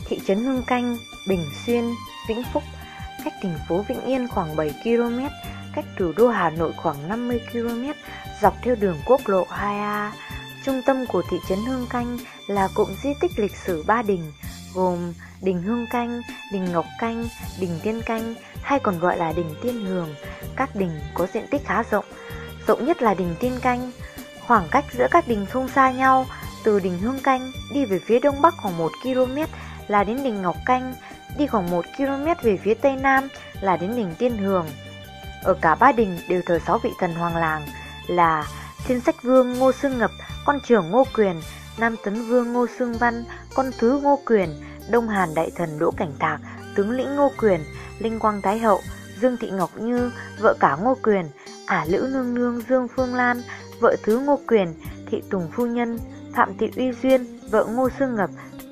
Thị trấn Hương Canh, Bình Xuyên, Vĩnh Phúc, cách thành phố Vĩnh Yên khoảng 7 km, cách thủ đô Hà Nội khoảng 50 km, dọc theo đường quốc lộ 2A. Trung tâm của thị trấn Hương Canh là cụm di tích lịch sử 3 đình, gồm đình Hương Canh, đình Ngọc Canh, đình Tiên Canh hay còn gọi là đình Tiên Hường. Các đình có diện tích khá rộng, rộng nhất là đình Tiên Canh. Khoảng cách giữa các đình không xa nhau, từ đình Hương Canh đi về phía đông bắc khoảng 1 km là đến đình Ngọc Canh, đi khoảng 1 km về phía tây nam là đến đình Tiên Hường. Ở cả ba đình đều thờ 6 vị thần hoàng làng là Thiên Sách Vương Ngô Xương Ngập, con trưởng Ngô Quyền, Nam Tấn Vương Ngô Xương Văn, con thứ Ngô Quyền, Đông Hàn Đại Thần Đỗ Cảnh Thạc, tướng lĩnh Ngô Quyền, Linh Quang Thái Hậu, Dương Thị Ngọc Như, vợ cả Ngô Quyền, Ả Lữ Nương Nương Dương Phương Lan, vợ thứ Ngô Quyền, Thị Tùng Phu Nhân, Phạm Thị Uy Duyên, vợ Ngô Xương Ngập.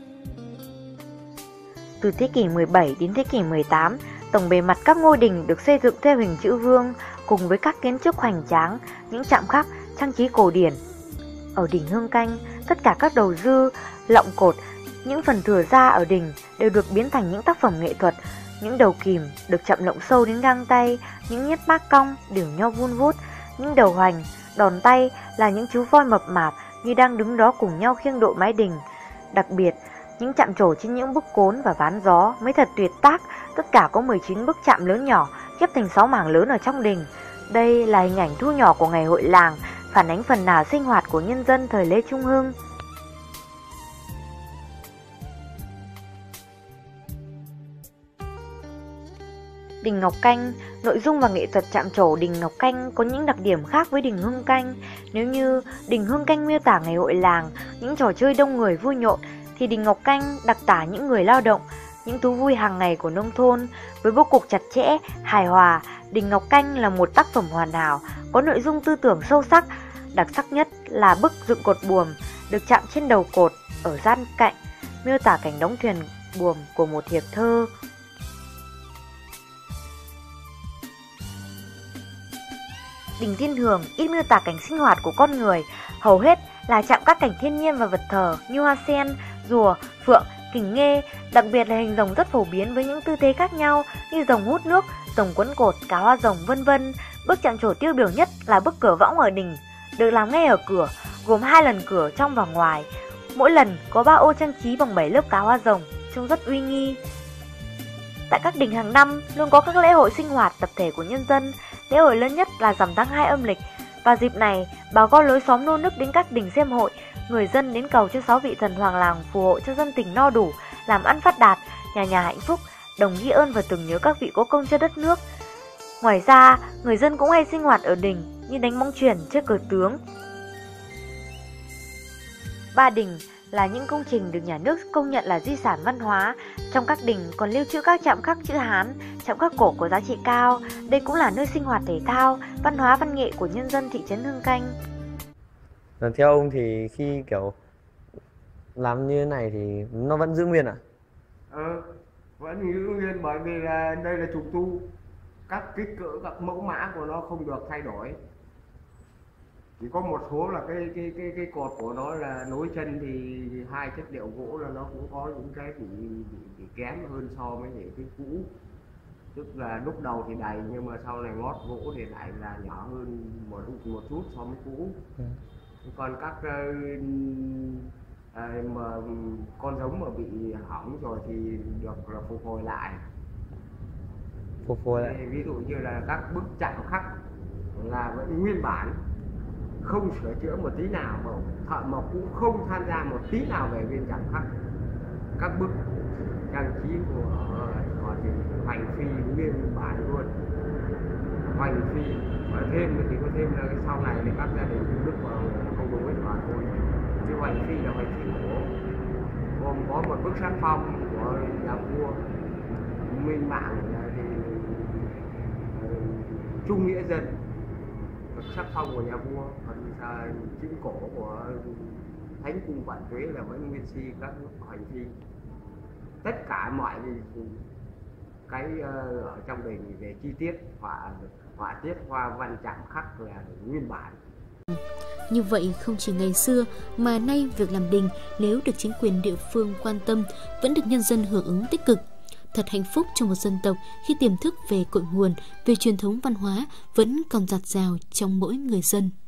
Từ thế kỷ 17 đến thế kỷ 18, tổng bề mặt các ngôi đình được xây dựng theo hình chữ vương cùng với các kiến trúc hoành tráng, những chạm khắc, trang trí cổ điển. Ở đình Hương Canh, tất cả các đầu dư, lọng cột, những phần thừa ra ở đình đều được biến thành những tác phẩm nghệ thuật. Những đầu kìm được chạm lộng sâu đến gang tay, những nhát mác cong đều nho vun vút, những đầu hoành, đòn tay là những chú voi mập mạp như đang đứng đó cùng nhau khiêng độ mái đình. Đặc biệt, những chạm trổ trên những bức cốn và ván gió mới thật tuyệt tác, tất cả có 19 bức chạm lớn nhỏ ghép thành 6 mảng lớn ở trong đình. Đây là hình ảnh thu nhỏ của ngày hội làng, phản ánh phần nào sinh hoạt của nhân dân thời Lê Trung Hưng. Đình Ngọc Canh, nội dung và nghệ thuật chạm trổ đình Ngọc Canh có những đặc điểm khác với đình Hương Canh. Nếu như đình Hương Canh miêu tả ngày hội làng, những trò chơi đông người vui nhộn, thì đình Ngọc Canh đặc tả những người lao động, những thú vui hàng ngày của nông thôn. Với bố cục chặt chẽ, hài hòa, đình Ngọc Canh là một tác phẩm hoàn hảo, có nội dung tư tưởng sâu sắc. Đặc sắc nhất là bức dựng cột buồm được chạm trên đầu cột ở gian cạnh, miêu tả cảnh đóng thuyền buồm của một hiệp thơ. Đình Tiên Hường ít miêu tả cảnh sinh hoạt của con người, hầu hết là chạm các cảnh thiên nhiên và vật thờ như hoa sen, rùa, phượng, kình nghê, đặc biệt là hình rồng rất phổ biến với những tư thế khác nhau như rồng hút nước, rồng quấn cột, cá hoa rồng vân vân. Bức chạm trổ tiêu biểu nhất là bức cửa võng ở đình, được làm ngay ở cửa, gồm 2 lần cửa trong và ngoài. Mỗi lần có 3 ô trang trí bằng 7 lớp cá hoa rồng, trông rất uy nghi. Tại các đình hàng năm luôn có các lễ hội sinh hoạt tập thể của nhân dân. Lễ hội lớn nhất là rằm tháng 2 âm lịch. Và dịp này, bà con lối xóm nô nức đến các đình xem hội, người dân đến cầu cho 6 vị thần hoàng làng phù hộ cho dân tình no đủ, làm ăn phát đạt, nhà nhà hạnh phúc, đồng ghi ơn và tưởng nhớ các vị có công cho đất nước. Ngoài ra, người dân cũng hay sinh hoạt ở đình như đánh bóng chuyền, chơi cờ tướng. Ba đình là những công trình được nhà nước công nhận là di sản văn hóa. Trong các đình còn lưu trữ các chạm khắc chữ Hán, chạm khắc cổ có giá trị cao. Đây cũng là nơi sinh hoạt thể thao, văn hóa văn nghệ của nhân dân thị trấn Hương Canh. Theo ông thì khi kiểu làm như thế này thì nó vẫn giữ nguyên à? Vẫn giữ nguyên, bởi vì là đây là trùng tu, các kích cỡ, các mẫu mã của nó không được thay đổi. Chỉ có một số là cái cột của nó là nối chân thì hai chất liệu gỗ là nó cũng có những cái bị kém hơn so với những cái cũ. Tức là lúc đầu thì đầy nhưng mà sau này ngót gỗ thì lại là nhỏ hơn một chút so với cũ. Còn các mà con giống mà bị hỏng rồi thì được là phục hồi lại. Ví dụ như là các bức chạm khắc là vẫn nguyên bản, không sửa chữa một tí nào, mà thợ mộc cũng không tham gia một tí nào về viên chạm khắc. Các bức trang trí của thì hoành phi nguyên bản luôn, hoành phi. Và thêm thì có thêm là cái sau này thì các gia đình Đức vào không đúng với toàn thôi. Cái hoành phi là hoành phi cổ, gồm có một bức sắc phong của nhà vua Minh Mạng thì Trung Nghĩa Dân, sắc phong của nhà vua, còn chữ cổ của Thánh Cung Vạn Tuế là vẫn nguyên si các hoành phi. Tất cả mọi cái ở trong đình về chi tiết họa tiết hoa văn chạm khắc là nguyên bản. Như vậy không chỉ ngày xưa mà nay việc làm đình nếu được chính quyền địa phương quan tâm vẫn được nhân dân hưởng ứng tích cực. Thật hạnh phúc cho một dân tộc khi tiềm thức về cội nguồn, về truyền thống văn hóa vẫn còn dạt dào trong mỗi người dân.